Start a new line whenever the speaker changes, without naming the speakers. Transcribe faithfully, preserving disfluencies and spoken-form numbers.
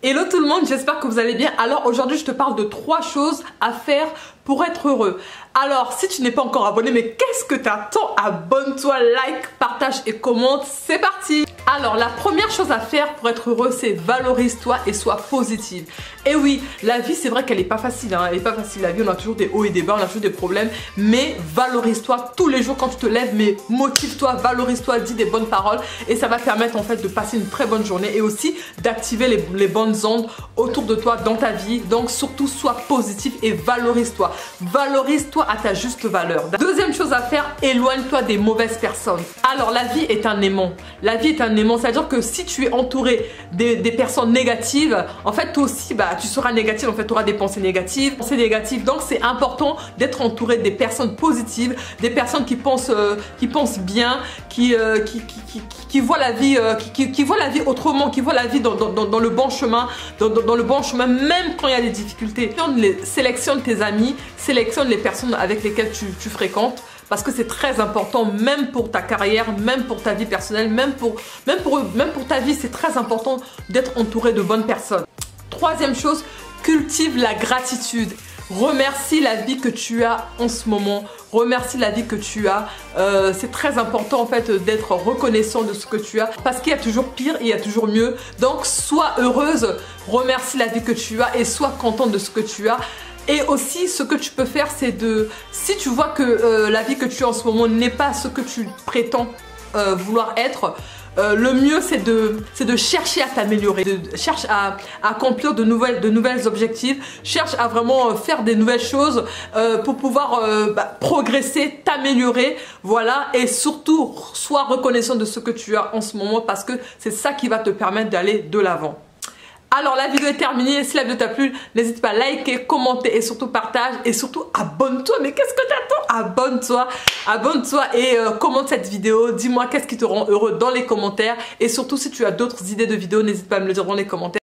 Hello tout le monde, j'espère que vous allez bien. Alors aujourd'hui je te parle de trois choses à faire pour être heureux. Alors si tu n'es pas encore abonné, mais qu'est-ce que t'attends? Abonne-toi, like, partage et commente, c'est parti. Alors la première chose à faire pour être heureux, c'est valorise-toi et sois positive. Et oui, la vie c'est vrai qu'elle n'est pas facile, hein. Elle n'est pas facile la vie, on a toujours des hauts et des bas, on a toujours des problèmes. Mais valorise-toi tous les jours quand tu te lèves, mais motive-toi, valorise-toi, dis des bonnes paroles et ça va te permettre en fait de passer une très bonne journée et aussi d'activer les, les bonnes ondes autour de toi dans ta vie. Donc surtout sois positif et valorise-toi. Valorise-toi à ta juste valeur. Deuxième chose à faire, éloigne-toi des mauvaises personnes. Alors la vie est un aimant. La vie est un aimant, c'est-à-dire que si tu es entouré des, des personnes négatives, en fait toi aussi bah, tu seras négatif, en fait tu auras des pensées négatives, pensées négatives. Donc c'est important d'être entouré des personnes positives, des personnes qui pensent, euh, qui pensent bien, qui, euh, qui, qui, qui, qui voient la vie, euh, qui, qui, qui voient la vie autrement, qui voient la vie dans, dans, dans le bon chemin, dans, dans, dans le bon chemin, même quand il y a des difficultés. Sélectionne tes amis, sélectionne les personnes avec lesquelles tu, tu fréquentes. Parce que c'est très important, même pour ta carrière, même pour ta vie personnelle, même pour, même pour, même pour ta vie, c'est très important d'être entouré de bonnes personnes. Troisième chose, cultive la gratitude. Remercie la vie que tu as en ce moment. Remercie la vie que tu as. Euh, c'est très important en fait d'être reconnaissant de ce que tu as. Parce qu'il y a toujours pire, il y a toujours mieux. Donc sois heureuse, remercie la vie que tu as et sois contente de ce que tu as. Et aussi, ce que tu peux faire, c'est de... Si tu vois que euh, la vie que tu as en ce moment n'est pas ce que tu prétends euh, vouloir être, euh, le mieux, c'est de, c'est de chercher à t'améliorer. Cherche à, à accomplir de, nouvelles, de nouvelles objectifs. Cherche à vraiment faire des nouvelles choses euh, pour pouvoir euh, bah, progresser, t'améliorer. Voilà. Et surtout, sois reconnaissant de ce que tu as en ce moment parce que c'est ça qui va te permettre d'aller de l'avant. Alors la vidéo est terminée, si la vidéo t'a plu, n'hésite pas à liker, commenter et surtout partage et surtout abonne-toi. Mais qu'est-ce que t'attends? Abonne-toi, abonne-toi et euh, commente cette vidéo. Dis-moi qu'est-ce qui te rend heureux dans les commentaires et surtout si tu as d'autres idées de vidéos, n'hésite pas à me le dire dans les commentaires.